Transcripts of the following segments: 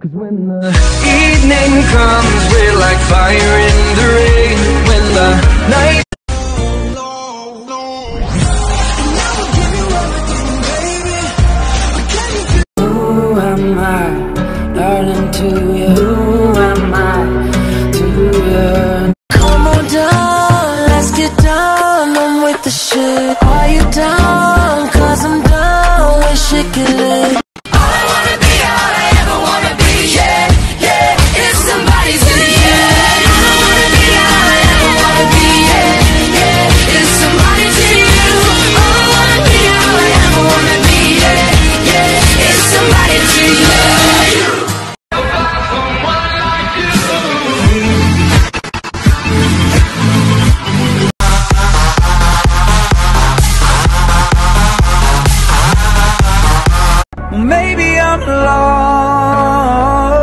'Cause when the evening comes, we're like fire in the rain. When the night who am I, darling, to you? Who am I to you? Come on down, let's get down. I'm with the shit. Are you down? 'Cause I'm down with shit get lit. Maybe I'm lost.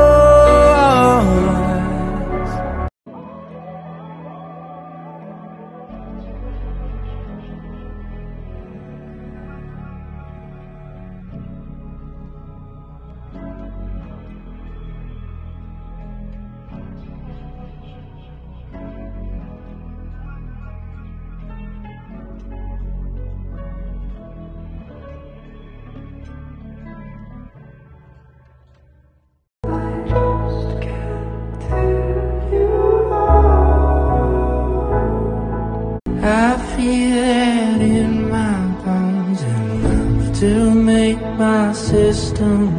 I feel it in my bones, enough to make my system